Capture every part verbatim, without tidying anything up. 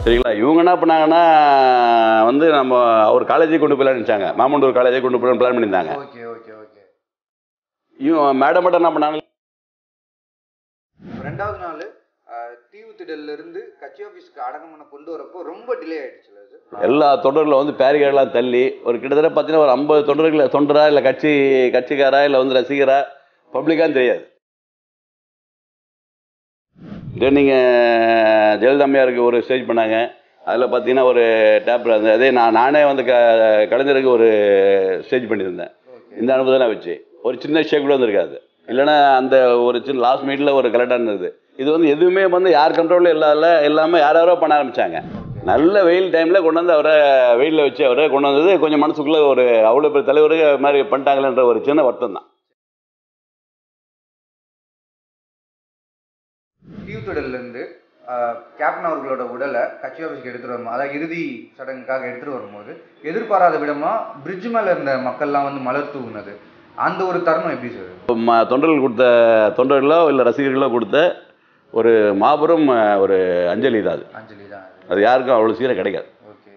சரிங்களா? இவங்க என்ன பண்ணாங்கன்னா வந்து நம்ம ஒரு காலேஜே கொண்டு போயிடலாம்னு நினச்சாங்க. மாமண்டூர் காலேஜே கொண்டு போயிடலாம்னு பிளான் பண்ணியிருந்தாங்க. Okay okay okay. இவன் மேடம் மட்டும் என்ன பண்ணாங்க, ரெண்டாவது நாள் தீவுத்திடல்ல இருந்து கட்சி ஆஃபீஸ்க்கு அடங்கமனை கொண்டு வரப்போ ரொம்ப டிலே ஆயிடுச்சு. எல்லா தொண்டர்களை வந்து பேரிகேடெல்லாம் தள்ளி ஒரு கிட்டத்தட்ட பார்த்தீங்கன்னா ஒரு ஐம்பது தொண்டர்களை தொண்டரா இல்லை கட்சி கட்சிக்காரா இல்லை வந்து ரசிகரா பப்ளிக்கான்னு தெரியாது. இதே நீங்கள் ஜெயலலிதாமையாருக்கு ஒரு ஸ்டேஜ் பண்ணாங்க. அதில் பார்த்தீங்கன்னா ஒரு டேப் அந்த அதே நான் நானே வந்து க கலைஞருக்கு ஒரு ஸ்டேஜ் பண்ணியிருந்தேன். இந்த அனுபவம் வச்சு ஒரு சின்ன ஷேக் கூட வந்துருக்காது. இல்லைன்னா அந்த ஒரு சின்ன லாஸ்ட் மீட்டில் ஒரு கரெக்டாக இருந்தது. இது வந்து எதுவுமே வந்து யார் கண்ட்ரோலில் இல்லாத எல்லாமே யார் யாரோ பண்ண ஆரம்பித்தாங்க. நல்ல வெயில் டைமில் கொண்டு வந்து அவரை வெயிலில் வச்சு அவரை கொண்டு வந்தது கொஞ்சம் மனசுக்குள்ளே ஒரு அவ்வளோ பெரிய தலைவர் மாதிரி பண்ணிட்டாங்களேன்ற ஒரு சின்ன வருத்தம் தான். தீவுத்திடல்லேருந்து கேப்டன் அவர்களோட உடலை கட்சி ஆஃபீஸ்க்கு எடுத்துகிட்டு வரும்போது, அதாவது இறுதி சடங்குக்காக எடுத்துகிட்டு வரும்போது எதிர்பாராத விடமாக பிரிட்ஜ் மேலே இருந்த மக்கள்லாம் வந்து மலர் தூவுனது, அந்த ஒரு தருணம் எப்படி சார்? தொண்டர்கள் கொடுத்த தொண்டர்களோ இல்லை ரசிகர்களோ கொடுத்த ஒரு மாபெரும் ஒரு அஞ்சலி தான். அது அஞ்சலி தான். அது யாருக்கும் அவ்வளோ சீக்கிரம் கிடைக்காது. ஓகே.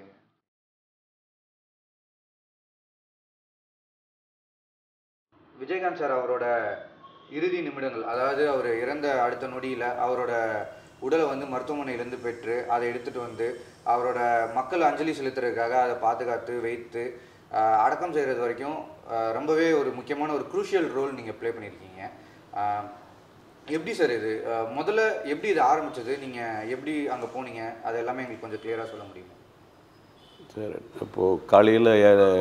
விஜயகாந்த் சார் அவரோட இறுதி நிமிடங்கள், அதாவது அவர் இறந்த அடுத்த நொடியில் அவரோட உடலை வந்து மருத்துவமனையிலேருந்து பெற்று அதை எடுத்துகிட்டு வந்து அவரோட மக்கள் அஞ்சலி செலுத்துறதுக்காக அதை பாதுகாத்து வைத்து அடக்கம் செய்கிறது வரைக்கும் ரொம்பவே ஒரு முக்கியமான ஒரு குரூஷியல் ரோல் நீங்கள் ப்ளே பண்ணியிருக்கீங்க. எப்படி சார் இது முதல்ல எப்படி இது ஆரம்பித்தது, நீங்கள் எப்படி அங்கே போனீங்க, அது எல்லாமே எங்களுக்கு கொஞ்சம் கிளியராக சொல்ல முடியுமா? சரி, இப்போது காலையில்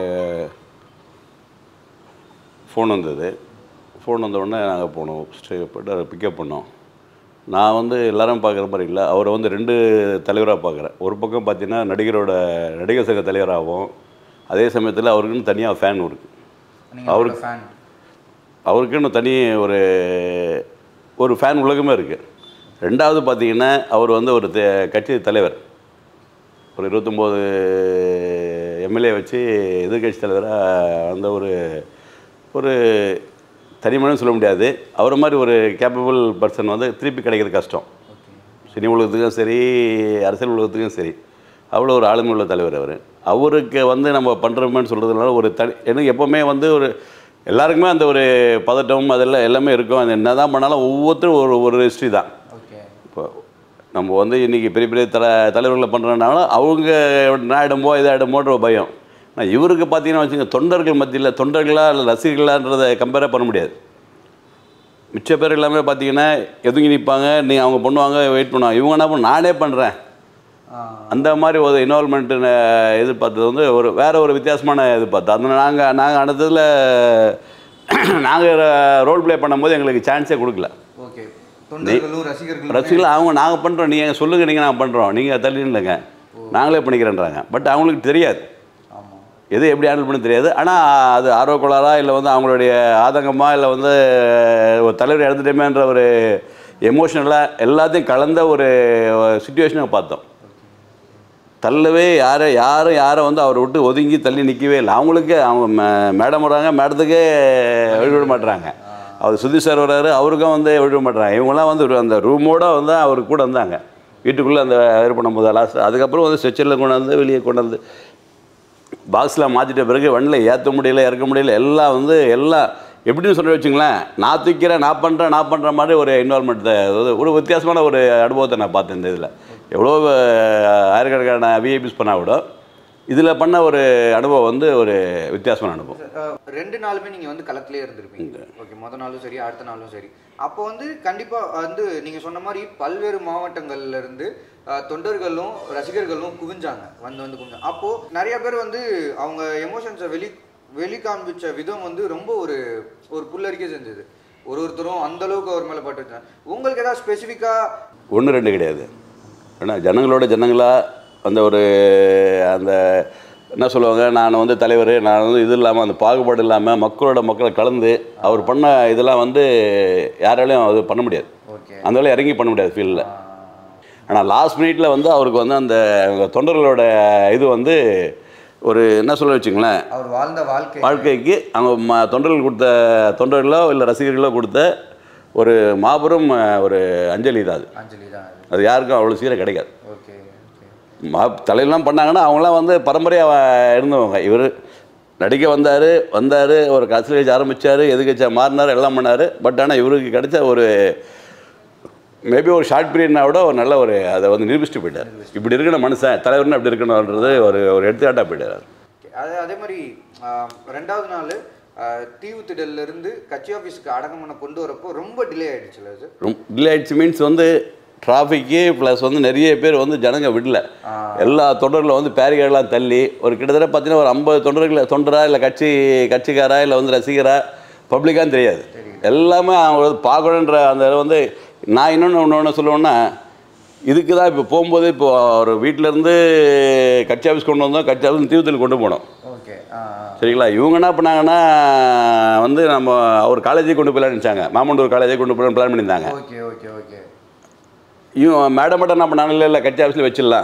ஃபோன் வந்தது. ஃபோன் வந்த உடனே நாங்கள் போனோம், ஸ்டே போய்ட்டு அதை பிக்கப் பண்ணோம். நான் வந்து எல்லோரும் பார்க்குற மாதிரி இல்லை, அவரை வந்து ரெண்டு தலைவராக பார்க்குறேன். ஒரு பக்கம் பார்த்தீங்கன்னா நடிகரோட நடிகர் சங்க தலைவராகவும், அதே சமயத்தில் அவருக்குன்னு தனியாக ஃபேன் இருக்குது. அவருக்கு ஃபேன் அவருக்குன்னு தனி ஒரு ஒரு ஃபேன் உலகமே இருக்குது. ரெண்டாவது பார்த்தீங்கன்னா அவர் வந்து ஒரு கட்சி தலைவர், ஒரு இருபத்தொம்போது எம்எல்ஏ வச்சு எதிர்கட்சி தலைவராக வந்த ஒரு ஒரு தனிமனும் சொல்ல முடியாது. அவரை மாதிரி ஒரு கேப்பபிள் பர்சன் வந்து திருப்பி கிடைக்கிறது கஷ்டம். சினி உலகத்துக்கும் சரி அரசியல் உலகத்துக்கும் சரி அவ்வளோ ஒரு ஆளுமை உள்ள தலைவர் அவர். அவருக்கு வந்து நம்ம பண்ணுறோமேன்னு சொல்கிறதுனால ஒரு தனி எனக்கு எப்போவுமே வந்து ஒரு எல்லாருக்குமே அந்த ஒரு பதட்டம் அதெல்லாம் எல்லாமே இருக்கும். அது என்ன தான் பண்ணாலும் ஒவ்வொருத்தரும் ஒரு ஒரு ஹிஸ்ட்ரி தான். இப்போ நம்ம வந்து இன்றைக்கி பெரிய பெரிய தலை தலைவர்களை பண்ணுறதுனால அவங்க நாயிடமோ இதாகிடமோன்ற ஒரு பயம். ஆனால் இவருக்கு பார்த்தீங்கன்னா வச்சுங்க, தொண்டர்கள் மத்தியில் தொண்டர்களா இல்லை ரசிகர்களான்றதை கம்பேரே பண்ண முடியாது. மிச்ச பேர் எல்லாமே பார்த்தீங்கன்னா எதுங்கி நிற்பாங்க, நீ அவங்க பண்ணுவாங்க வெயிட் பண்ணுவாங்க. இவங்க என்ன பண்ண நானே பண்ணுறேன் அந்த மாதிரி ஒரு இன்வால்மெண்ட்டு எதிர்பார்த்தது வந்து ஒரு வேறு ஒரு வித்தியாசமான எதிர்பார்த்தோம். அந்த நாங்கள் நாங்கள் அடுத்ததில் நாங்கள் ரோல் ப்ளே பண்ணும்போது எங்களுக்கு சான்ஸே கொடுக்கல. ஓகே, ரசிகர்கள் ரசிகர்கள் அவங்க நாங்கள் பண்ணுறோம், நீங்கள் சொல்லுங்கள், நீங்கள் நாங்கள் பண்ணுறோம், நீங்கள் தள்ளின்னுங்க நாங்களே பண்ணிக்கிறேன்றாங்க. பட் அவங்களுக்கு தெரியாது எது எப்படி ஹேண்டில் பண்ண தெரியாது. ஆனால் அது ஆர்வக்கோளாரா இல்லை வந்து அவங்களுடைய ஆதங்கமாக இல்லை வந்து ஒரு தலைவர் இறந்துட்டேமேன்ற ஒரு எமோஷனலாக எல்லாத்தையும் கலந்த ஒரு சுச்சுவேஷனை பார்த்தோம். தள்ளவே யாரை யாரும் யாரை வந்து அவரை விட்டு ஒதுங்கி தள்ளி நிற்கவே இல்லை. அவங்களுக்கு அவங்க மே மேடம் வர்றாங்க, மேடத்துக்கே விட மாட்டுறாங்க. அவர் சுதீஷ் சார் வர்றாரு, அவருக்கும் வந்து விட மாட்டுறாங்க. இவங்களாம் வந்து அந்த ரூமோடு வந்து அவர் கூட வந்தாங்க வீட்டுக்குள்ளே அந்த இது பண்ணும்போது லாஸ்ட். அதுக்கப்புறம் வந்து ஸ்ட்ரெச்சரில் கொண்டு வந்து வெளியே கொண்டு வந்து பாக்ஸில் மாற்றிட்ட பிறகு வண்டியில் ஏற்ற முடியல இறக்க முடியல எல்லாம் வந்து எல்லாம் எப்படின்னு சொல்லி வச்சுங்களேன், நான் தூக்கிறேன் நான் பண்ணுறேன் நான் பண்ணுற மாதிரி ஒரு இன்வால்மெண்ட் ஒரு வித்தியாசமான ஒரு அனுபவத்தை நான் பார்த்தேன். இந்த இதில் எவ்வளோ ஆயிரக்கணக்கான விஐபிஸ் பண்ணால் கூட இதில் பண்ண ஒரு அனுபவம் வந்து ஒரு வித்தியாசமான அனுபவம். ரெண்டு நாளுமே நீங்கள் வந்து களத்திலே இருந்திருப்பீங்க. ஓகே, மொதல் நாளும் சரி அடுத்த நாளும் சரி. அப்போ வந்து கண்டிப்பாக வந்து நீங்கள் சொன்ன மாதிரி பல்வேறு மாவட்டங்கள்லேருந்து தொண்டர்களும் ரசிகர்களும் குவிஞ்சாங்க வந்து வந்து குவிஞ்சாங்க. அப்போது நிறைய பேர் வந்து அவங்க எமோஷன்ஸை வெளி வெளி காண்பிச்ச விதம் வந்து ரொம்ப ஒரு ஒரு புல்லரிக்கை செஞ்சது. ஒரு ஒருத்தரும் அந்தளவுக்கு அவர் மேலே பட்டுருச்சாங்க. உங்களுக்கு ஏதாவது ஸ்பெசிஃபிக்காக ஒன்று ரெண்டு கிடையாது. ஏன்னா ஜனங்களோட ஜனங்களாக அந்த ஒரு அந்த என்ன சொல்லுவாங்க, நான் வந்து தலைவர் நான் வந்து இது இல்லாமல் அந்த பாகுபாடு இல்லாமல் மக்களோட மக்களை கலந்து அவர் பண்ண இதெல்லாம் வந்து யாராலையும் அது பண்ண முடியாது. அந்த வேலை இறங்கி பண்ண முடியாது ஃபீல்டில். ஆனால் லாஸ்ட் மினிட்டில் வந்து அவருக்கு வந்து அந்த தொண்டர்களோட இது வந்து ஒரு என்ன சொல்ல வச்சுங்களேன், அவர் வாழ்ந்த வாழ்க்கை வாழ்க்கைக்கு அவங்க ம தொண்டர்கள் கொடுத்த தொண்டர்களோ இல்லை ரசிகர்களோ கொடுத்த ஒரு மாபெரும் ஒரு அஞ்சலி தான். அது அஞ்சலி தான். அது யாருக்கும் அவ்வளோ சீக்கிரம் கிடைக்காது. Okay okay. மா தலைவெல்லாம் பண்ணாங்கன்னா அவங்களாம் வந்து பரம்பரையாக இருந்தவங்க. இவர் நடிக்க வந்தார் வந்தார் ஒரு கட்சி கட்சி ஆரம்பித்தார், எதுக்கட்சியா மாறினார், எல்லாம் பண்ணார். பட் ஆனால் இவருக்கு கிடைச்ச ஒரு மேபி ஒரு ஷார்ட் பீரியட்னா விட ஒரு நல்ல ஒரு அதை வந்து நிரூபிச்சுட்டு போயிட்டார். இப்படி இருக்கணும் மனுஷன் தலைவர்னு அப்படி இருக்கணுன்றது ஒரு ஒரு எடுத்துக்காட்டாக போயிட்டார். அது அதே மாதிரி ரெண்டாவது நாள் தீவு திடல்லேருந்து கட்சி ஆஃபீஸுக்கு அடங்கமனை கொண்டு வரப்போ ரொம்ப டிலே ஆகிடுச்சுல்ல? அது ரொம்ப டிலே ஆகிடுச்சு மீன்ஸ் வந்து டிராஃபிக்கு ப்ளஸ் வந்து நிறைய பேர் வந்து ஜனங்க விடல. எல்லா தொண்டர்களை வந்து பேரிகார்டெலாம் தள்ளி ஒரு கிட்டத்தட்ட பார்த்தீங்கன்னா ஒரு ஐம்பது தொண்டர்களை தொண்டரா இல்லை கட்சி கட்சிக்காரா இல்லை வந்து ரசிகரா பப்ளிக்கான்னு தெரியாது. எல்லாமே அவங்க பார்க்கணுன்ற அந்த வந்து நான் இன்னொன்று ஒன்று ஒன்று சொல்லுவேன்னா இதுக்கு தான் இப்போ போகும்போது இப்போ ஒரு வீட்டிலேருந்து கட்சி ஆஃபீஸ் கொண்டு வந்தோம், கட்சி ஆஃபீஸ் தீவுத்தில் கொண்டு போனோம். ஓகே சரிங்களா? இவங்க என்ன பண்ணாங்கன்னா வந்து நம்ம அவர் காலேஜே கொண்டு போய்லான்னு நினச்சாங்க. மாமண்டூர் காலேஜே கொண்டு போய் பிளான் பண்ணியிருந்தாங்க. ஓகே ஓகே ஓகே இவன் மேடம் மட்டும் என்ன பண்ணாங்க, இல்லை இல்லை கட்சி ஆஃபீஸில் வச்சிடலாம்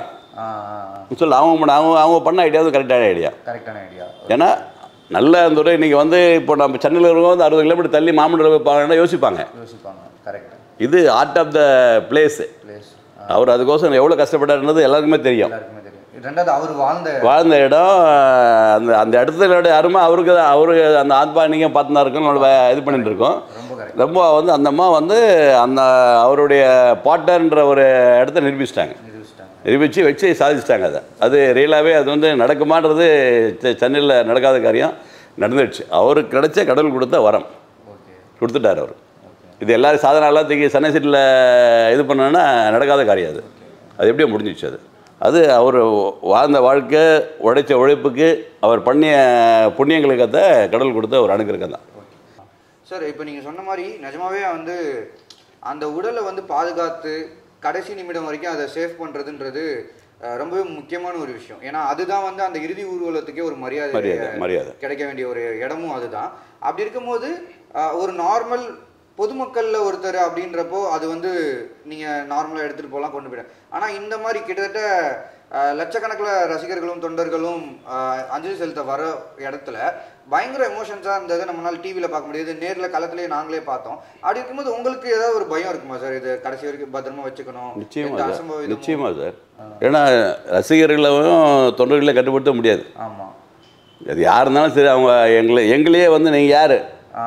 சொல்லி அவங்க பண்ண அவங்க அவங்க பண்ண ஐடியா வந்து கரெக்டான ஐடியா கரெக்டான ஐடியா. ஏன்னா நல்ல அந்த ஒரு இன்றைக்கி வந்து இப்போ நம்ம சென்னையில் இருக்கவங்க வந்து அறுபது கிலோமீட்டர் தள்ளி மாமண்டூர் போய் யோசிப்பாங்க யோசிப்பாங்க கரெக்ட். இது art of the place. Place அவர் அதுக்கோசம் எவ்வளோ கஷ்டப்பட்டாருன்றது எல்லாருக்குமே தெரியும். ரெண்டாவது அவர் வாழ்ந்த வாழ்ந்த இடம் அந்த அந்த இடத்துல அருமை அவருக்கு தான். அவரு அந்த ஆத்மா நீங்கள் பார்த்துனா இருக்கோம் இது பண்ணிட்டு இருக்கோம். ரொம்ப வந்து அந்த அம்மா வந்து அந்த அவருடைய பாட்டர்ன்ற ஒரு இடத்த நிரூபிச்சிட்டாங்க. நிரூபித்து வச்சு சாதிச்சிட்டாங்க. அதை அது ரியலாகவே அது வந்து நடக்குமான்றது சென்னையில் நடக்காத காரியம் நடந்துடுச்சு. அவருக்கு கிடைச்ச கடவுள் கொடுத்த வரம் கொடுத்துட்டார் அவர். இது எல்லோரும் சாதனை எல்லாத்துக்கு சென்னை சிட்டியில் இது பண்ணோன்னா நடக்காத காரியம். அது அது எப்படியோ முடிஞ்சிச்சு. அது அது அவர் வாழ்ந்த வாழ்க்கை உழைச்ச உழைப்புக்கு அவர் பண்ணிய புண்ணியங்களுக்கத்தை கடவுள் கொடுத்த ஒரு அனுகிரகம் தான். சார் இப்போ நீங்கள் சொன்ன மாதிரி நிஜமாவே வந்து அந்த உடலை வந்து பாதுகாத்து கடைசி நிமிடம் வரைக்கும் அதை சேஃப் பண்ணுறதுன்றது ரொம்பவே முக்கியமான ஒரு விஷயம். ஏன்னா அதுதான் வந்து அந்த இறுதி ஊர்வலத்துக்கே ஒரு மரியாதை மரியாதை மரியாதை கிடைக்க வேண்டிய ஒரு இடமும் அதுதான். அப்படி இருக்கும்போது ஒரு நார்மல் பொதுமக்களில் ஒருத்தர் அப்படின்றப்போ அது வந்து நீங்கள் நார்மலாக எடுத்துகிட்டு போகலாம், கொண்டு போயிட. ஆனால் இந்த மாதிரி கிட்டத்தட்ட லட்சக்கணக்கில் ரசிகர்களும் தொண்டர்களும் அஞ்சலி செலுத்த வர இடத்துல பயங்கர எமோஷன்ஸாக இருந்தது. நம்மளால் டிவியில் பார்க்க முடியாது, நேரில் களத்துலேயே நாங்களே பார்த்தோம். அப்படி இருக்கும்போது உங்களுக்கு ஏதாவது ஒரு பயம் இருக்குமா சார்? இது கடைசி வரைக்கும் பத்திரமா வச்சுக்கணும். நிச்சயமாக நிச்சயமாக சார். ஏன்னா ரசிகர்களும் தொண்டர்களையும் கட்டுப்படுத்த முடியாது. ஆமாம், அது யார் இருந்தாலும் சரி அவங்க எங்களை எங்களையே வந்து நீங்கள் யார்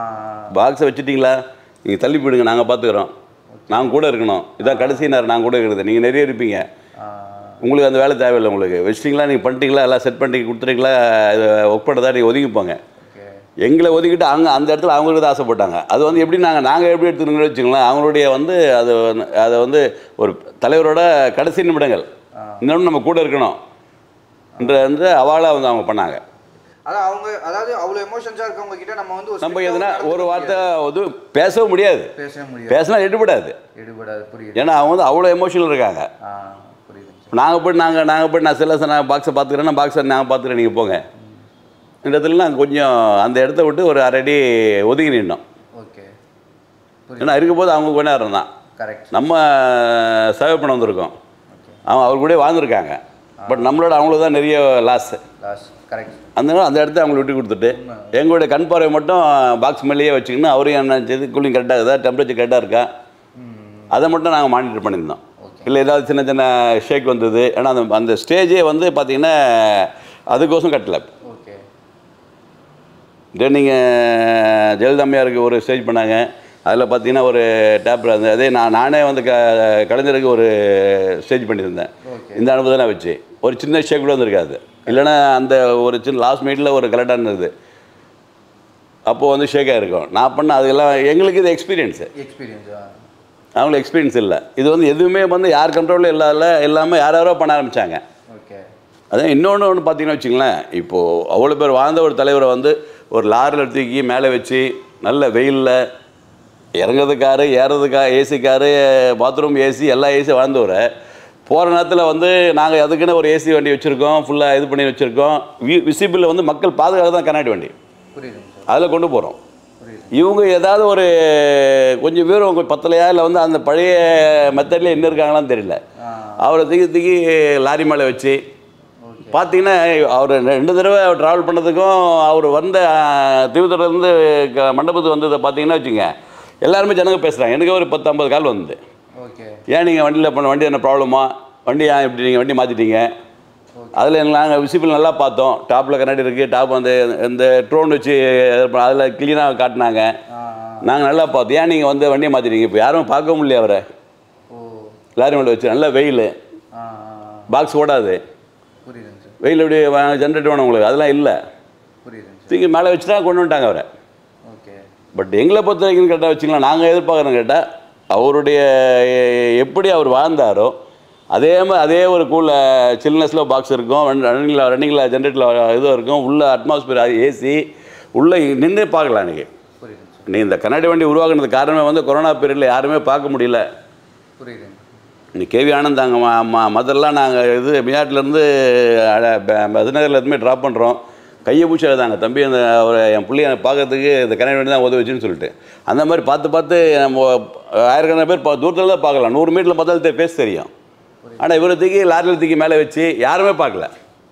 பாக்ஸை வச்சுட்டிங்களா, நீங்கள் தள்ளி போயிடுங்க, நாங்கள் பார்த்துக்குறோம், நாங்கள் கூட இருக்கணும், இதான் கடைசி நேரம் நாங்கள் கூட இருக்கிறது. நீங்கள் நிறைய இருப்பீங்க, உங்களுக்கு அந்த வேலை தேவையில்லை, உங்களுக்கு வச்சிட்டிங்களா, நீங்கள் பண்ணிட்டீங்களா, எல்லாம் செட் பண்ணி கொடுத்துட்டீங்களா, இதை ஒர்க் பண்ணுறதா நீங்கள் ஒதுங்கிப்பாங்க. எங்களை ஒதுக்கிட்டு அவங்க அந்த இடத்துல அவங்களுக்கு தான் ஆசைப்பட்டாங்க. அது வந்து எப்படி நாங்கள் நாங்கள் எப்படி எடுத்துக்கணும்னு வச்சுங்களேன். அவங்களுடைய வந்து அது அதை வந்து ஒரு தலைவரோட கடைசி நிமிடங்கள் இன்னொன்று நம்ம கூட இருக்கணும் என்ற வந்து அவாளாக வந்து அவங்க பண்ணாங்க. அதான் அவங்க அதாவது அவ்வளோ எமோஷன்ஸாக இருக்கவங்க கிட்ட நம்ம வந்து நம்ம எதுனா ஒரு வார்த்தை வந்து பேசவும் முடியாது, பேசவே முடியாது, பேசினா எடுபடாது எடுபடாது புரியுது. ஏன்னா அவங்க வந்து அவ்வளோ எமோஷனல் இருக்காங்க. புரியுது. நாங்கள் போய்ட்டு நாங்கள் நாங்கள் போய்ட்டு நான் சில நான் பாக்ஸை பார்த்துக்கிறேன், நான் பாக்ஸை நான் பார்த்துக்கிறேன், நீங்கள் போங்க இந்த இடத்துல நாங்கள் கொஞ்சம் அந்த இடத்த விட்டு ஒரு அரை அடி ஒதுங்கி நின்னோம். ஓகே. ஏன்னா இருக்கும்போது அவங்க கொஞ்ச நேரம் தான் கரெக்ட் நம்ம சேவை பண்ண வந்திருக்கோம். அவங்க அவர் கூட வாழ்ந்துருக்காங்க. பட் நம்மளோட அவங்களுக்கு தான் நிறைய லாஸ் லாஸ் கரெக்ட். அந்த அந்த இடத்த அவங்களை விட்டு கொடுத்துட்டு எங்களுடைய கண் பார்வை மட்டும் பாக்ஸ் மேலேயே வச்சுக்கின்னு அவரையும் என்ன செய்து கூலிங் கரெக்டாக இருக்குதா, டெம்பரேச்சர் கரெக்டாக இருக்கா, அதை மட்டும் நாங்கள் மானிட்டர் பண்ணியிருந்தோம். இல்லை ஏதாவது சின்ன சின்ன ஷேக் வந்தது. ஏன்னா அந்த அந்த ஸ்டேஜே வந்து பார்த்திங்கன்னா அதுக்கோசம் கட்டலை. ஓகே. இதே நீங்கள் ஜெயலலிதாமையாருக்கு ஒரு ஸ்டேஜ் பண்ணாங்க, அதில் பார்த்தீங்கன்னா ஒரு டேப்ல அந்த அதே நான் நானே வந்து க கலைஞருக்கு ஒரு ஸ்டேஜ் பண்ணியிருந்தேன். இந்த அனுபவம் தான் வச்சு ஒரு சின்ன ஷேக் கூட வந்துருக்காது. இல்லைன்னா அந்த ஒரு சின்ன லாஸ்ட் மினிட்ல ஒரு கரெக்டாக இருந்தது, அப்போது வந்து ஷேக்காக இருக்கும். நான் பண்ண அதுக்கெல்லாம் எங்களுக்கு இது எக்ஸ்பீரியன்ஸு எக்ஸ்பீரியன்ஸா அவங்களுக்கு எக்ஸ்பீரியன்ஸ் இல்லை. இது வந்து எதுவுமே வந்து யார் கண்ட்ரோலில் இல்லாத எல்லாமே யார் யாரோ பண்ண ஆரம்பித்தாங்க. ஓகே. அதான் இன்னொன்று ஒன்று பார்த்தீங்கன்னா வச்சுங்களேன், இப்போது அவ்வளோ பேர் வாழ்ந்த ஒரு தலைவரை வந்து ஒரு லாரியில் தூக்கி மேலே வச்சு நல்ல வெயிலில் இறங்குறதுக்காரு ஏறதுக்கா ஏசிக்காரு பாத்ரூம் ஏசி எல்லா ஏசி வாழ்ந்தவரை போகிற நேரத்தில் வந்து நாங்கள் அதுக்குன்னு ஒரு ஏசி வண்டி வச்சுருக்கோம், ஃபுல்லாக இது பண்ணி வச்சுருக்கோம். வி விசிபிளில் வந்து மக்கள் பாதுகாக்க தான் கண்ணாடி வண்டி அதில் கொண்டு போகிறோம். இவங்க ஏதாவது ஒரு கொஞ்சம் பேர் உங்க பத்தலையா இல்லை வந்து அந்த பழைய மெத்தட்லேயே என்ன இருக்காங்களான்னு தெரியல, அவரை தூக்கி தூக்கி லாரி மேலே வச்சு பார்த்தீங்கன்னா அவர் ரெண்டு தடவை ட்ராவல் பண்ணதுக்கும் அவர் வந்த திருவத்தூர்லேருந்து மண்டபத்துக்கு வந்ததை பார்த்தீங்கன்னா வச்சுங்க எல்லாருமே ஜனங்க பேசுகிறாங்க. எனக்கு ஒரு பத்து ஐம்பது கால் வந்து ஏன் நீங்கள் வண்டியில் பண்ண வண்டி என்ன ப்ராப்ளமா, வண்டி ஏன் இப்படி நீங்கள் வண்டி மாற்றிட்டீங்க. அதில் நாங்கள் விசிபிள் நல்லா பார்த்தோம். டாப்பில் கண்ணாடி இருக்குது, டாப் வந்து இந்த ட்ரோன் வச்சு அதில் க்ளீனாக காட்டினாங்க. நாங்கள் நல்லா பார்த்தோம். ஏன் நீங்கள் வந்து வண்டியை மாற்றிட்டீங்க? இப்போ யாரும் பார்க்க முடியல அவரை. லாரி மேலே வச்சு நல்லா வெயில், பாக்ஸ் ஓடாது, வெயில் எப்படி ஜென்ரேட் வேணும் உங்களுக்கு, அதெல்லாம் இல்லை. தூக்கி மேலே வச்சு தான் கொண்டு வந்துட்டாங்க அவரை. பட் எங்களை பொறுத்த வரைக்கும் கேட்டால் வச்சுக்கலாம், நாங்கள் எதிர்பார்க்குறோம் கேட்டால் அவருடைய எப்படி அவர் வாழ்ந்தாரோ அதே மாதிரி அதே ஒரு கூல சில்னஸில் பாக்ஸ் இருக்கும், ரன்னிங்கில் ரன்னிங்கில் ஜென்ரேட்டில் இதுவும் இருக்கும், உள்ள அட்மாஸ்பியர் ஏசி உள்ளே நின்று பார்க்கலாம். இன்றைக்கி நீ இந்த கண்ணாடி வண்டி உருவாக்குனது காரணமே வந்து கொரோனா பீரியடில் யாருமே பார்க்க முடியல. நீ கேவி ஆனந்த் அங்கே மா மதர்லாம் நாங்கள் இது மியாட்லேருந்து மதுநகர்லேருந்துமே ட்ராப் பண்ணுறோம். கையை பூச்சி எழுதாங்க, தம்பி அந்த அவரை என் பிள்ளைய பார்க்கறதுக்கு இந்த கண்ணாடி வண்டி தான் உதவிச்சுன்னு சொல்லிட்டு அந்த மாதிரி பார்த்து பார்த்து நம்ம ஆயிரக்கணக்கான பேர் தூரத்தில் தான் பார்க்கலாம். நூறு மீட்டரில் பார்த்தாலும் பேச தெரியும். ஆனால் இவரை தூக்கி லாரியில் தூக்கி மேலே வச்சு யாருமே பார்க்கல.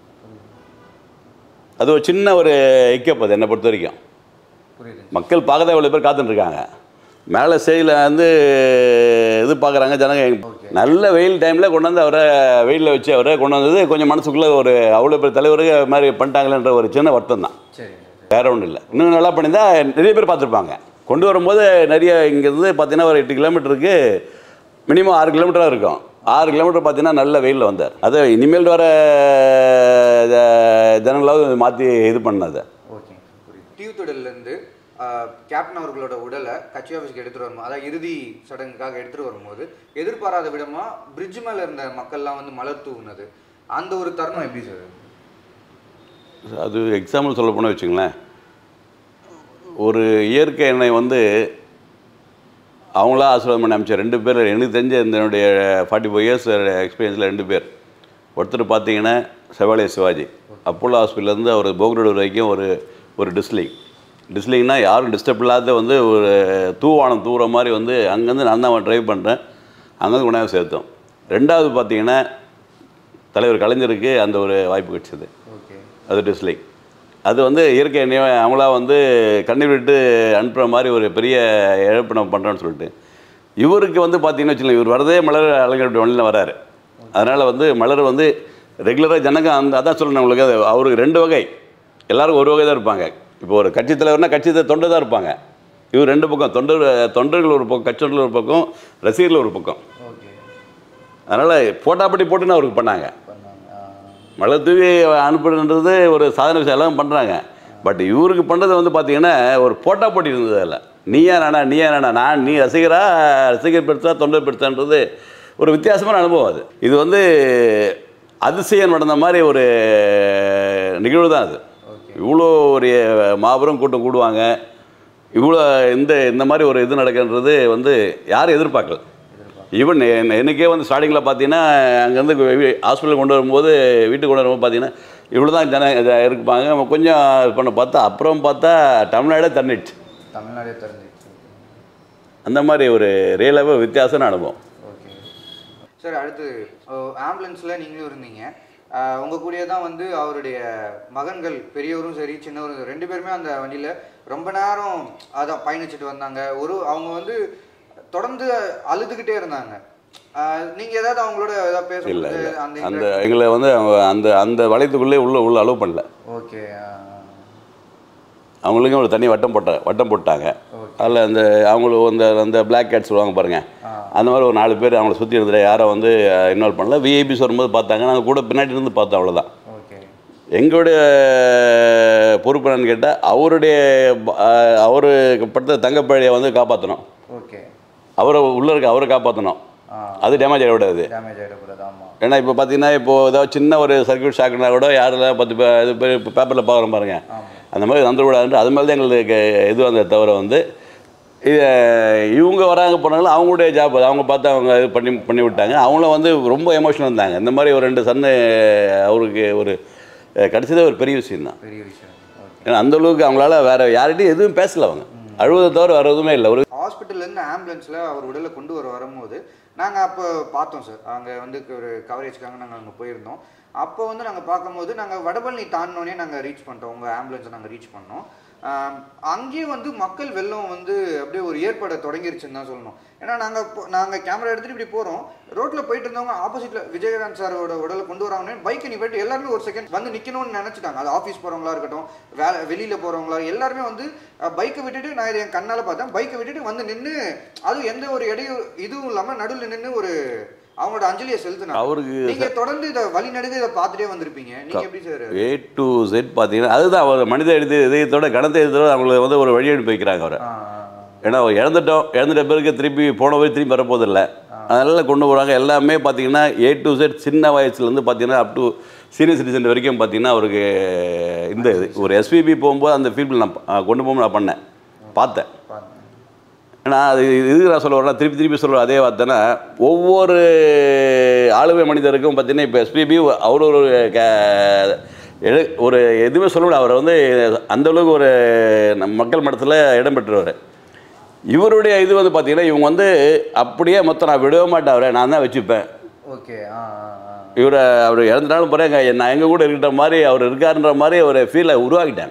அது ஒரு சின்ன ஒரு இக்கப். அது என்னை பொறுத்த வரைக்கும் மக்கள் பார்க்க தான் இவ்வளோ பேர் காத்துட்ருக்காங்க. மேலே ஸ்டேஜில் வந்து இது பார்க்குறாங்க ஜனங்க. நல்ல வெயில் டைமில் கொண்டு வந்து அவரை வெயிலில் வச்சு அவரை கொண்டு வந்தது கொஞ்சம் மனசுக்குள்ளே ஒரு அவ்வளோ பேர் தலைவருக்கு மாதிரி பண்ணிட்டாங்களேன்ற ஒரு சின்ன வருத்தம் தான், வேறு ஒன்றும் இல்லை. இன்னும் நல்லா பண்ணியிருந்தால் நிறைய பேர் பார்த்துருப்பாங்க. கொண்டு வரும்போது நிறைய இங்கேருந்து பார்த்தீங்கன்னா ஒரு எட்டு கிலோமீட்டருக்கு மினிமம் ஆறு கிலோமீட்டராக இருக்கும். ஆறு கிலோமீட்டர் பார்த்தீங்கன்னா நல்ல வெயிலில் வந்தார். அதை இனிமேல் வர ஜனங்களாவது மாற்றி இது பண்ணாது. ஓகே, டியூத்துடல்லேருந்து கேப்டன் அவர்களோட உடலை கட்சி ஆஃபீஸ்க்கு எடுத்துகிட்டு வரும்போது, அதாவது இறுதி சடங்குக்காக எடுத்துகிட்டு வரும்போது எதிர்பாராத விதமாக பிரிட்ஜ் மேலே இருந்த மக்கள்லாம் வந்து மலர் தூவுனது, அந்த ஒரு தருணம் எப்படி சார்? அது எக்ஸாம்பிள் சொல்ல போனால் வச்சுங்களேன், ஒரு இயற்கை எண்ணெய் வந்து அவங்களா ஆசீர்வாதம் பண்ணி அமைச்சர் ரெண்டு பேர். எனக்கு தெரிஞ்ச என்னுடைய ஃபார்ட்டி ஃபைவ் இயர்ஸ் எக்ஸ்பீரியன்ஸில் ரெண்டு பேர். ஒருத்தர் பார்த்தீங்கன்னா செவாலிய சிவாஜி, அப்போலோ ஹாஸ்பிட்டலேருந்து அவர் போக்ரோடு வரைக்கும் ஒரு ஒரு டிஸ்லிங் டிஸ்லிங்னா யாரும் டிஸ்டர்ப் இல்லாத வந்து ஒரு தூவானம் தூவுற மாதிரி வந்து அங்கேருந்து நான் தான் ட்ரைவ் பண்ணுறேன், அங்கேருந்து கொண்டாந்து சேர்த்தோம். ரெண்டாவது பார்த்தீங்கன்னா தலைவர் கலைஞருக்கு அந்த ஒரு வாய்ப்பு கிடைச்சது, அது டிஸ்லிங். அது வந்து இயற்கை அவங்களா வந்து கண்ணீர் விட்டு அனுப்புகிற மாதிரி ஒரு பெரிய இழப்பு நம்ம பண்ணுறோன்னு சொல்லிட்டு இவருக்கு வந்து பார்த்தீங்கன்னு வச்சுக்கோங்க, இவர் வரதே மலர் அலங்கரிப்பு வழியில் வராரு. அதனால் வந்து மலர் வந்து ரெகுலராக ஜனங்க அந்த அதான் சொல்லணும் உங்களுக்கு. அது அவருக்கு ரெண்டு வகை, எல்லோரும் ஒரு வகை தான் இருப்பாங்க. இப்போ ஒரு கட்சி தலைவர்னால் கட்சி தொண்டர் தான் இருப்பாங்க. இவர் ரெண்டு பக்கம், தொண்டர் தொண்டர்கள் ஒரு பக்கம், கட்சி தொண்டர்கள் ஒரு பக்கம், ரசிகர்கள் ஒரு பக்கம். அதனால் போட்டாப்பட்டி போட்டுன்னு அவருக்கு பண்ணாங்க. மழை தூவி அனுப்புறது ஒரு சாதனை விஷயம் எல்லாம் பண்ணுறாங்க. பட் இவருக்கு பண்ணுறது வந்து பார்த்தீங்கன்னா ஒரு போட்டா போட்டி இருந்தது. அதில் நீயா நானா நீயா நானா நான் நீ ரசிகரா ரசிகர் பெருசா தொண்டர் பெருசான்றது ஒரு வித்தியாசமான அனுபவம். அது இது வந்து அதிசயம் நடந்த மாதிரி ஒரு நிகழ்வு தான் அது. இவ்வளோ ஒரு மாபெரும் கூட்டம் கூடுவாங்க, இவ்வளோ இந்த இந்த மாதிரி ஒரு இது நடக்குன்றது வந்து யாரும் எதிர்பார்க்கல. ஈவன் எனக்கே வந்து ஸ்டார்டிங்கில் பார்த்தீங்கன்னா அங்கேருந்து ஹாஸ்பிட்டல் கொண்டு வரும்போது வீட்டுக்கு கொண்டு வரும்போது பார்த்தீங்கன்னா இவ்வளோ தான் ஜன இருப்பாங்க. கொஞ்சம் பண்ண பார்த்தா அப்புறம் பார்த்தா தமிழ்நாடே தண்ணிடுச்சு தமிழ்நாடே தண்ணிடுச்சு அந்த மாதிரி ஒரு ரியலாகவே வித்தியாசமான அனுபவம். ஓகே சார், அடுத்து ஆம்புலன்ஸில் நீங்களும் இருந்தீங்க. உங்கள் கூடயே தான் வந்து அவருடைய மகன்கள் பெரியவரும் சரி சின்னவரும் ரெண்டு பேருமே அந்த வண்டியில் ரொம்ப நேரம் அதான் பயணிச்சுட்டு வந்தாங்க. ஒரு அவங்க வந்து தொடர்ந்து அழுதுகிட்டே இருந்தாங்க. நீங்க ஏதாவது அவங்களோட ஏதாவது பேசுறது அந்த அந்த எங்களை வந்து அந்த அந்த வளையத்துக்குள்ளே உள்ள உள்ள அலோவ் பண்ணல. ஓகே, அவங்களுக்கும் ஒரு தனி வட்டம் போட்ட வட்டம் போட்டாங்க. அதில் அந்த அவங்களுக்கு அந்த அந்த பிளாக் கேட்ஸ் சொல்லுவாங்க பாருங்கள், அந்த மாதிரி ஒரு நாலு பேர் அவங்கள சுற்றி இருந்துட்டு யாரை வந்து இன்வால்வ் பண்ணல. விஐபிஸ் வரும்போது பார்த்தாங்க, நாங்கள் கூட பின்னாடி இருந்து பார்த்தோம், அவ்வளோதான். எங்களுடைய பொறுப்பு என்னன்னு கேட்டால் அவருடைய அவரு படுத்த தங்கப்பழையை வந்து காப்பாற்றணும். ஓகே, அவரை உள்ளே இருக்க அவரை காப்பாற்றணும். அது டேமேஜ் ஆகிவிடாது. ஏன்னா இப்போ பார்த்தீங்கன்னா இப்போது ஏதாவது சின்ன ஒரு சர்க்யூட் ஷாக்குனா கூட யாரெல்லாம் பத்து பே இது பேர் இப்போ பேப்பரில் பார்க்குறோம் பாருங்கள், அந்த மாதிரி வந்துவிடாதுன்ட்டு அது மாதிரி தான் எங்களுக்கு இது வந்த தவிர வந்து இதை இவங்க வராங்க போனாலும் அவங்களுடைய ஜாப் அவங்க பார்த்து அவங்க இது பண்ணி பண்ணி விட்டாங்க. அவங்களும் வந்து ரொம்ப எமோஷனல் இருந்தாங்க. இந்த மாதிரி ஒரு ரெண்டு சன்னு அவருக்கு ஒரு கிடச்சதே ஒரு பெரிய விஷயம் தான். பெரிய விஷயம். ஏன்னா அந்தளவுக்கு அவங்களால வேறு யார்கிட்டையும் எதுவும் பேசலை, அவங்க அழுவதை தவிர வேறு எதுவுமே இல்லை. ஒரு ஹாஸ்பிட்டல்லேருந்து ஆம்புலன்ஸில் அவர் உடலை கொண்டு வர வரும்போது நாங்கள் அப்போ பார்த்தோம் சார், அங்கே வந்து ஒரு கவரேஜ்க்காக நாங்கள் அங்கே போயிருந்தோம். அப்போ வந்து நாங்கள் பார்க்கும்போது நாங்கள் வடபழனி தாண்டினோடனே நாங்கள் ரீச் பண்ணிட்டோம், உங்கள் ஆம்புலன்ஸை நாங்கள் ரீச் பண்ணோம். அங்கேயே வந்து மக்கள் வெள்ளம் வந்து அப்படியே ஒரு ஏற்பட தொடங்கிருச்சுன்னு தான் சொல்லணும். ஏன்னா நாங்கள் நாங்கள் கேமரா எடுத்துகிட்டு இப்படி போகிறோம், ரோட்டில் போயிட்டு இருந்தவங்க ஆப்போசிட்டில் விஜயகாந்த் சாரோட உடலை கொண்டு வராங்கன்னு பைக்கை நீ போயிட்டு எல்லாருமே ஒரு செகண்ட் வந்து நிற்கணும்னு நினச்சிட்டாங்க. அது ஆஃபீஸ் போகிறவங்களா இருக்கட்டும், வேலை வெளியில் போகிறவங்களா எல்லாருமே வந்து பைக்கை விட்டுட்டு, நான் இதை என் கண்ணால் பார்த்தேன், பைக்கை விட்டுட்டு வந்து நின்று, அதுவும் எந்த ஒரு இடையூ இதுவும் இல்லாமல் நடுவில் நின்று ஒரு அவங்களோட அஞ்சலியை செலுத்தினாங்க. அவருக்கு நீங்க தொடர்ந்து இதை வழி நடுக இதை பார்த்துட்டே வந்திருப்பீங்க. நீங்க எப்படி சார் ஏ டு செட் பார்த்தீங்கன்னா அதுதான் அவர் மனித எழுதி இதயத்தோட கணத்தை இதயத்தோட அவங்களுக்கு வந்து ஒரு வழி அனுப்பி வைக்கிறாங்க அவரை. ஏன்னா இழந்துட்டோம், இழந்துட்ட பிறகு திருப்பி போன போய் திரும்பி வரப்போதில்லை, அதனால் கொண்டு போகிறாங்க. எல்லாமே பார்த்தீங்கன்னா ஏ டு செட் சின்ன வயசுலேருந்து பார்த்தீங்கன்னா அப் டு சீனியர் சிட்டிசன் வரைக்கும் பார்த்தீங்கன்னா அவருக்கு இந்த இது ஒரு எஸ்பிபி போகும்போது அந்த ஃபீல்டில் நான் கொண்டு போகும்போது நான் பண்ணேன், பார்த்தேன். ஏன்னா அது இதுக்கு நான் சொல்ல வரேன், திருப்பி திருப்பி சொல்கிறேன் அதே வார்த்தைன்னா, ஒவ்வொரு ஆளுமை மனிதருக்கும் பார்த்தீங்கன்னா இப்போ எஸ்பிபி அவர் ஒரு ஒரு எதுவுமே சொல்ல முடியாது, அவரை வந்து அந்தளவுக்கு ஒரு மக்கள் மட்டத்தில் இடம் பெற்றுவார். இவருடைய இது வந்து பார்த்தீங்கன்னா இவங்க வந்து அப்படியே மொத்தம் நான் விடவே மாட்டேன், அவரை நான் தான் வச்சுப்பேன். ஓகே. இவரை அவர் இறந்துட்டாலும் போகிறேன், நான் எங்கள் கூட இருக்கிற மாதிரி அவர் இருக்காருன்ற மாதிரி ஒரு ஃபீலை உருவாக்கிட்டாங்க.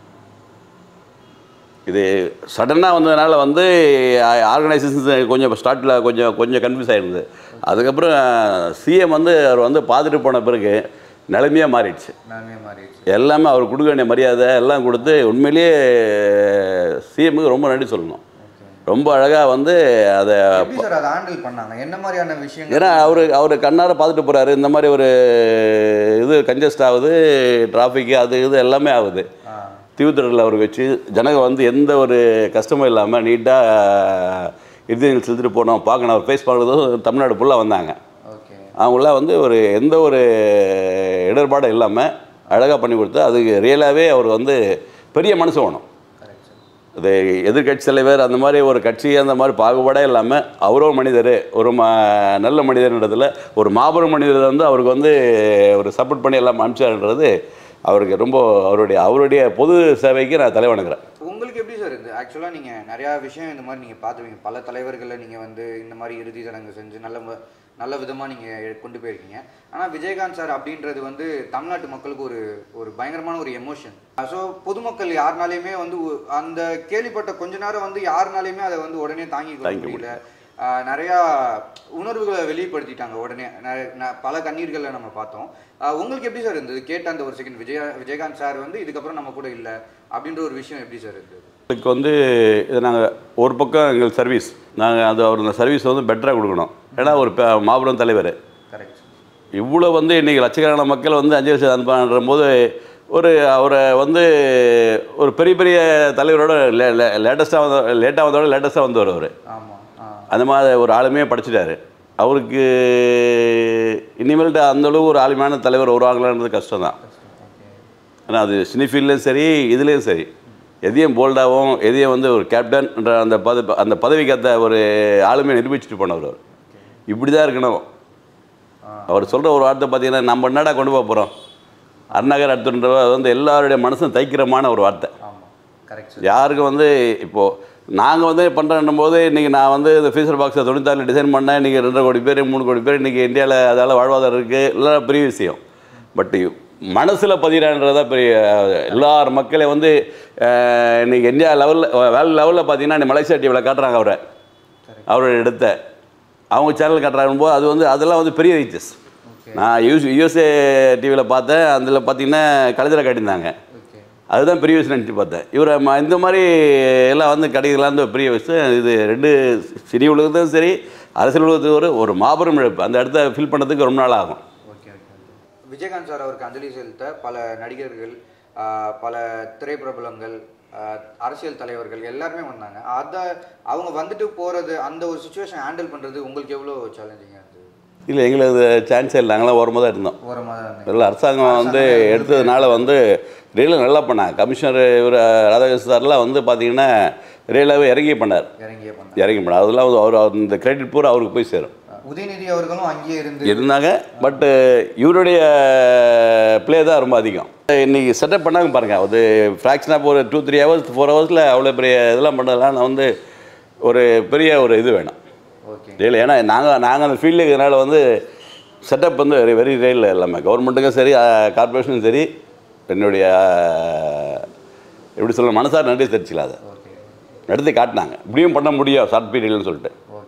இது சடனாக வந்ததுனால வந்து ஆர்கனைசேஷன்ஸ் கொஞ்சம் ஸ்டார்ட்டில் கொஞ்சம் கொஞ்சம் கன்ஃபியூஸ் ஆகிருந்தது. அதுக்கப்புறம் சிஎம் வந்து அவர் வந்து பார்த்துட்டு போன பிறகு நிலைமையாக மாறிடுச்சு. எல்லாமே அவர் கொடுக்க வேண்டிய மரியாதை எல்லாம் கொடுத்து உண்மையிலேயே சிஎம்முக்கு ரொம்ப நன்றி சொல்லணும். ரொம்ப அழகாக வந்து அதை ஹேண்டில் பண்ணாங்க. என்ன மாதிரியான விஷயம், ஏன்னா அவர் அவர் கண்ணார பார்த்துட்டு போகிறாரு, இந்த மாதிரி ஒரு இது கன்ஜஸ்ட் ஆகுது, டிராஃபிக்கு அது இது எல்லாமே ஆகுது. தீவுத்திடலில் அவர் வச்சு ஜனங்க வந்து எந்த ஒரு கஷ்டமும் இல்லாமல் நீட்டாக இறுதியில் செலுத்திட்டு போனோம் பார்க்கணும். அவர் ஃபேஸ் பண்ணுறதும் தமிழ்நாடு ஃபுல்லாக வந்தாங்க. அவங்களாம் வந்து ஒரு எந்த ஒரு இடர்பாடும் இல்லாமல் அழகாக பண்ணி கொடுத்து அதுக்கு ரியலாகவே அவர் வந்து பெரிய மனசு வேணும். அது எதிர்கட்சி தலைவர் அந்த மாதிரி ஒரு கட்சி அந்த மாதிரி பாகுபாடே இல்லாமல் அவரோ மனிதர், ஒரு ம நல்ல மனிதர்ன்றதில் ஒரு மாபெரும் மனிதர் வந்து அவருக்கு வந்து ஒரு சப்போர்ட் பண்ணி எல்லாம் அனுப்பிச்சாருன்றது அவருக்கு ரொம்ப அவருடைய அவருடைய பொது சேவைக்கு நான் தலை வணங்குறேன். உங்களுக்கு எப்படி சார் இருக்குது? ஆக்சுவலாக நீங்கள் நிறையா விஷயம் இந்த மாதிரி நீங்கள் பார்த்துருவீங்க, பல தலைவர்களை நீங்கள் வந்து இந்த மாதிரி இறுதி சடங்கு செஞ்சு நல்ல நல்ல விதமாக நீங்கள் கொண்டு போயிருக்கீங்க. ஆனால் விஜயகாந்த் சார் அப்படின்றது வந்து தமிழ்நாட்டு மக்களுக்கு ஒரு ஒரு பயங்கரமான ஒரு எமோஷன். ஸோ பொதுமக்கள் யாருனாலையுமே வந்து அந்த கேள்விப்பட்ட கொஞ்ச நேரம் வந்து யாருனாலையுமே அதை வந்து உடனே தாங்கி முடியல. நிறையா உணர்வுகளை வெளிப்படுத்திட்டாங்க உடனே, பல கண்ணீர்களை நம்ம பார்த்தோம். உங்களுக்கு எப்படி சார் இருந்தது கேட்ட அந்த ஒரு செகண்ட் விஜய விஜயகாந்த் சார் வந்து இதுக்கப்புறம் நம்ம கூட இல்லை அப்படின்ற ஒரு விஷயம் எப்படி சார் இருந்தது? இதுக்கு வந்து இதை நாங்கள் ஒரு பக்கம் எங்கள் சர்வீஸ் நாங்கள் அது அவர் இந்த சர்வீஸ் வந்து பெட்டராக கொடுக்கணும். ஏன்னா ஒரு மாபெரும் தலைவர், கரெக்ட். இவ்வளோ வந்து இன்றைக்கி லட்சக்கணக்கான மக்கள் வந்து அஞ்சு லட்சம் அனுப்புன்ற போது ஒரு அவரை வந்து ஒரு பெரிய பெரிய தலைவரோட லே லேட்டஸ்ட்டாக வந்த லேட்டாக வந்தோட லேட்டஸ்ட்டாக வந்தவர் அவர். ஆமாம், அந்த மாதிரி ஒரு ஆளுமையாக படிச்சுட்டாரு. அவருக்கு இனிமேல்ட்டு அந்தளவு ஒரு ஆளுமையான தலைவர் உருவாங்கலான்றது கஷ்டம் தான். ஏன்னா அது சினிஃபீல்ட்லேயும் சரி இதுலேயும் சரி எதையும் போல்டாகவும் எதையும் வந்து ஒரு கேப்டன்ன்ற அந்த பத அந்த பதவிக்கேற்ற ஒரு ஆளுமையை நிரூபிச்சுட்டு போனவர் அவர். இப்படி தான் இருக்கணும். அவர் சொல்கிற ஒரு வார்த்தை பார்த்தீங்கன்னா நம்ம என்னடா கொண்டு போக போகிறோம் அருணாகர் அடுத்துன்ற வந்து எல்லாருடைய மனசும் தைக்கிறமான ஒரு வார்த்தை. யாருக்கும் வந்து இப்போது நாங்கள் வந்து பண்ணுறேன்னும் போது இன்றைக்கி நான் வந்து இந்த ஃபீச்சர் பாக்ஸை தொண்ணூத்தாறு டிசைன் பண்ணேன், இன்றைக்கி ரெண்டரை கோடி பேர் மூணு கோடி பேர் இன்றைக்கி இந்தியாவில் அதால் வாழ்வாதாரம் இருக்குது, எல்லாம் பெரிய விஷயம். பட் மனசில் பதிகிறான்றதான் பெரிய எல்லார் மக்களே வந்து இன்றைக்கி இந்தியா லெவலில் வேர்ல்டு லெவலில் பார்த்தீங்கன்னா மலேசியா டிவியில் காட்டுறாங்க அவரை, அவரோட இடத்த அவங்க சேனல் காட்டுறாங்க போது அது வந்து அதெல்லாம் வந்து பெரிய ரீச்சஸ். நான் யூஸ் யூஎஸ்ஏ டிவியில் பார்த்தேன், அதில் பார்த்தீங்கன்னா கலைஞரை காட்டியிருந்தாங்க, அதுதான் பெரிய விஷயம் நினச்சி பார்த்தேன். இவரை இந்த மாதிரி எல்லாம் வந்து கிடைக்கலாம் பெரிய விஷயம். இது ரெண்டு சினி உலகத்துக்கும் சரி அரசியல் உலகத்துக்கு ஒரு ஒரு மாபெரும் இழப்பு. அந்த இடத்த ஃபில் பண்ணுறதுக்கு ரொம்ப நாள் ஆகும். Okay okay. விஜயகாந்த் சார் அவருக்கு அஞ்சலி செலுத்த பல நடிகர்கள், பல திரைப்பிரபலங்கள், அரசியல் தலைவர்கள் எல்லாருமே வந்தாங்க. அதை அவங்க வந்துட்டு போகிறது அந்த ஒரு சுச்சுவேஷன் ஹேண்டில் பண்ணுறது உங்களுக்கு எவ்வளோ சேலஞ்சிங்காக இருந்தது? இல்லை, எங்களுக்கு சான்ஸே இல்லை, நாங்களாம் ஓரமாக தான் இருந்தோம். ஓரமாக தான் இல்லை, அரசாங்கம் வந்து எடுத்ததுனால வந்து ரியலாக நல்லா பண்ணாங்க. கமிஷனர் இவர் ராதாகிருஷ்ணன் சார்லாம் வந்து பார்த்தீங்கன்னா ரியலாகவே இறங்கி பண்ணார், இறங்கி பண்ணார். அதெல்லாம் அவர் இந்த கிரெடிட் பூரா அவருக்கு போய் சேரும். உதயநிதி அவர்களும் அங்கேயே இருந்து இருந்தாங்க. பட்டு இவருடைய பிளே தான் ரொம்ப அதிகம். இன்றைக்கி செட்டப் பண்ணாங்க பாருங்கள், அது ஃப்ராக்ஷனாக ஒரு டூ த்ரீ ஹவர்ஸ் ஃபோர் ஹவர்ஸில் அவ்வளோ பெரிய இதெல்லாம் பண்ணதெல்லாம் நான் வந்து ஒரு பெரிய ஒரு இது வேணும். ஓகே, இல்லை, ஏன்னா நாங்கள் நாங்கள் அந்த ஃபீல்டு இருக்கிறதுனால வந்து செட்டப் வந்து வெரி வெரி ரேல் எல்லாமே கவர்மெண்ட்டுக்கும் சரி கார்பரேஷனும் சரி என்னுடைய எப்படி சொல்ல மனசார நன்றி தெரிச்சிக்கல அதை ஓகே நடத்தி காட்டினாங்க இப்படியும் பண்ண முடியும் ஷார்ட் பீரியட்னு சொல்லிட்டு